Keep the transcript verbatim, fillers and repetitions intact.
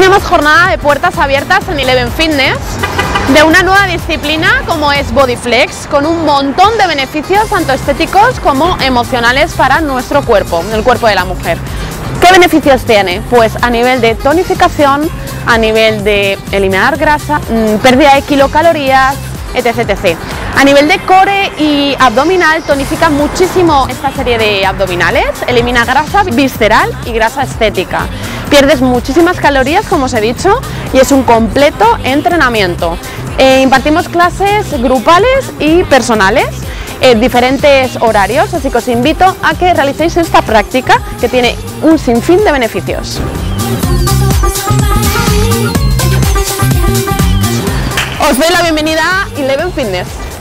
tenemos jornada de puertas abiertas en Eleven Fitness de una nueva disciplina como es Bodyflex, con un montón de beneficios tanto estéticos como emocionales para nuestro cuerpo, el cuerpo de la mujer. ¿Qué beneficios tiene? Pues a nivel de tonificación, a nivel de eliminar grasa, pérdida de kilocalorías, etc, etcétera. A nivel de core y abdominal, tonifica muchísimo esta serie de abdominales, elimina grasa visceral y grasa estética. Pierdes muchísimas calorías, como os he dicho, y es un completo entrenamiento. Eh, impartimos clases grupales y personales en diferentes horarios, así que os invito a que realicéis esta práctica que tiene un sinfín de beneficios. Os doy la bienvenida a Eleven Fitness.